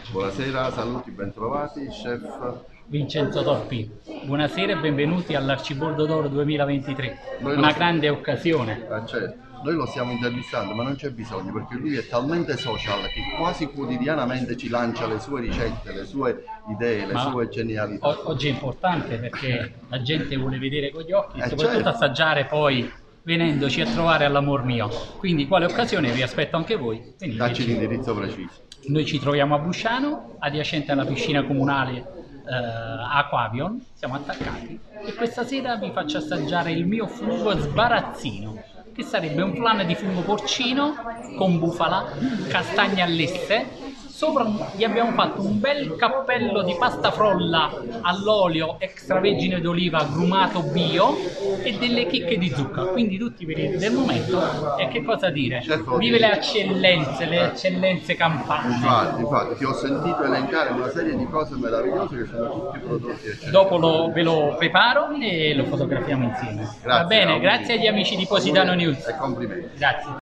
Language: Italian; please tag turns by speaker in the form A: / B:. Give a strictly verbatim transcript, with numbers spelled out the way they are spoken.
A: Buonasera, saluti, bentrovati, chef.
B: Vincenzo Toppi, buonasera e benvenuti all'Arciboldo d'Oro duemilaventitré,
A: Noi
B: una
A: lo-
B: grande occasione.
A: Ah, certo. Noi lo stiamo intervistando, ma non c'è bisogno perché lui è talmente social che quasi quotidianamente ci lancia le sue ricette, le sue idee, le
B: Ma
A: sue genialità.
B: o- oggi è importante perché la gente vuole vedere con gli occhi e
A: Eh,
B: soprattutto
A: certo.
B: assaggiare poi venendoci a trovare all'amor mio. Quindi quale occasione vi aspetto anche voi?
A: Dacci
B: Veniteci.
A: l'indirizzo preciso.
B: Noi ci troviamo a Busciano, adiacente alla piscina comunale eh, Aquavion, siamo attaccati e questa sera vi faccio assaggiare il mio fungo sbarazzino, che sarebbe un flan di fungo porcino con bufala, castagne allesse. Sopra gli abbiamo fatto un bel cappello di pasta frolla all'olio extravergine d'oliva agrumato bio e delle chicche di zucca, quindi tutti per il del momento. E che cosa dire?
A: Certo,
B: Vive
A: dire.
B: le eccellenze, le eccellenze campane.
A: Infatti, infatti, ti ho sentito elencare una serie di cose meravigliose che sono tutti prodotti eccezionali.
B: Dopo lo- ve lo preparo e lo fotografiamo insieme. Va
A: Grazie,
B: bene,
A: auguri.
B: grazie agli amici di Positano
A: Auguri
B: News.
A: e complimenti.
B: Grazie.